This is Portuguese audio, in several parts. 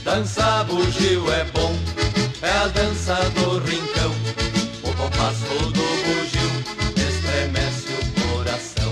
Dança bugio é bom, é a dança do rincão. O compasso do bugio estremece o coração.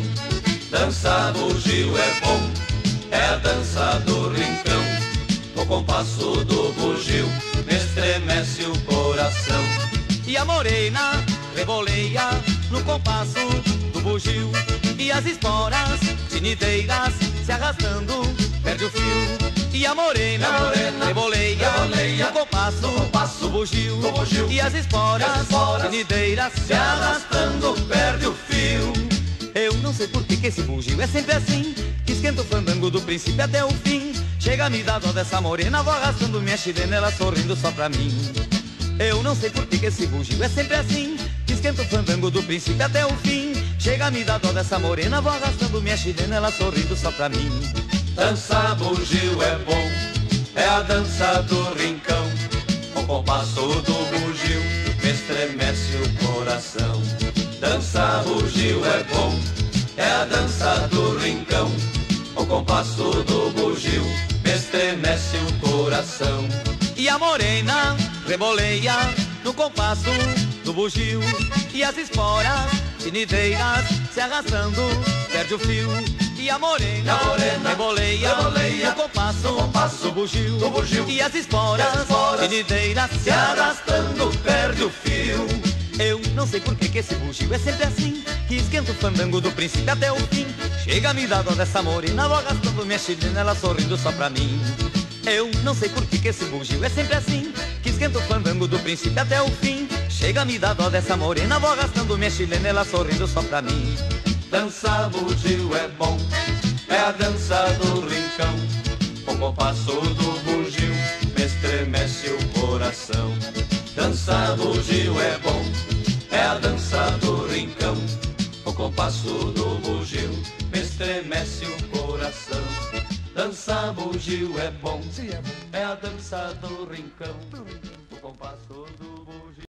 Dança bugio é bom, é a dança do rincão. O compasso do bugio estremece o coração. E a morena reboleia no compasso do bugio, e as esporas tinideiras se arrastando perde o fio. E a morena reboleia no compasso do bugio, e as esporas tinideiras se arrastando perde o fio. Eu não sei por que esse bugio é sempre assim, que esquenta o fandango do princípio até o fim. Chega a me dar dó dessa morena, vou arrastando minha chilena, ela sorrindo só pra mim. Eu não sei por que esse bugio é sempre assim, que esquenta o fandango do princípio até o fim. Chega a me dar dó dessa morena, vou arrastando minha chilena, ela sorrindo só pra mim. Dança bugio é bom, é a dança do rincão. O compasso do bugio estremece o coração. Dança bugio é bom, é a dança do rincão. O compasso do bugio estremece o coração. E a morena reboleia no compasso do bugio, e as esporas tinideiras se arrastando perde o fio. E a morena reboleia no compasso do bugio, e as esporas tinideiras se arrastando perde o fio. Eu não sei por que esse bugio é sempre assim, que esquenta o fandango do princípio até o fim. Chega a me dar dó dessa morena, vou arrastando minha chilena, ela sorrindo só pra mim. Eu não sei por que esse bugio é sempre assim, que esquenta o fandango do princípio até o fim. Chega a me dar dó dessa morena, vou arrastando minha chilena, ela sorrindo só pra mim. Dança bugio é bom, é a dança do rincão. O compasso do bugio estremece o coração. Dança bugio é bom, é a dança do rincão. O compasso do bugio estremece o coração. Dança bugio é bom, é a dança do rincão. O compasso do